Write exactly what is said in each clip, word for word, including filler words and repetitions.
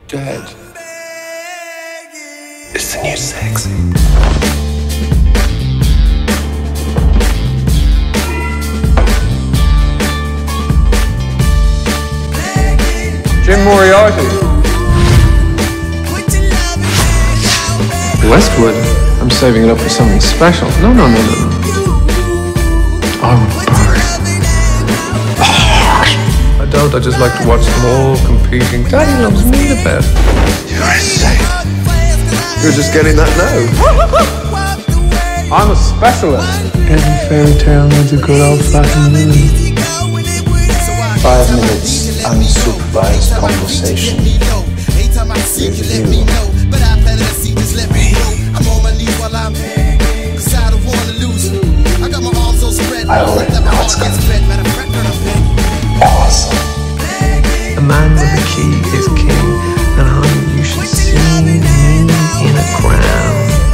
Dead. It's the new sexy. Jim Moriarty. Westwood? I'm saving it up for something special. No, no, no, no, no. Oh, bird. I don't. I just like to watch them all competing. Daddy loves me the best. You're insane. You're just getting that now. I'm a specialist. Every fairy tale needs a good old-fashioned movie. Five minutes unsupervised conversation with you. I already know what's gonna be awesome. A man with a key is king, and honey, you should see me in a crown.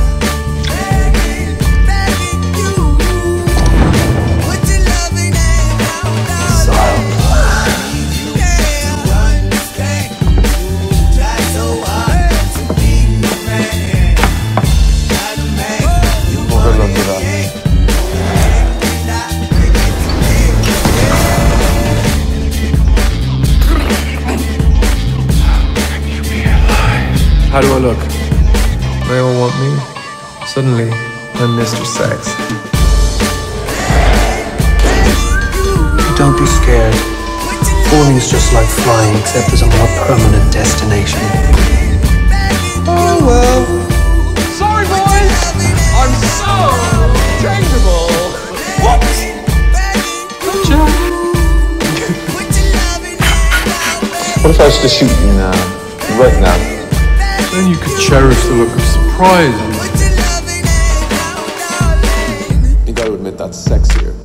How do I look? They all want me. Suddenly, I'm Mister Sex. Don't be scared. Falling's just like flying, except there's a more permanent destination. Oh well. Sorry, boys. I'm so changeable. Whoops. Gotcha. What if I was to shoot you now? Right now? Then you could cherish the look of surprise. You gotta admit that's sexier.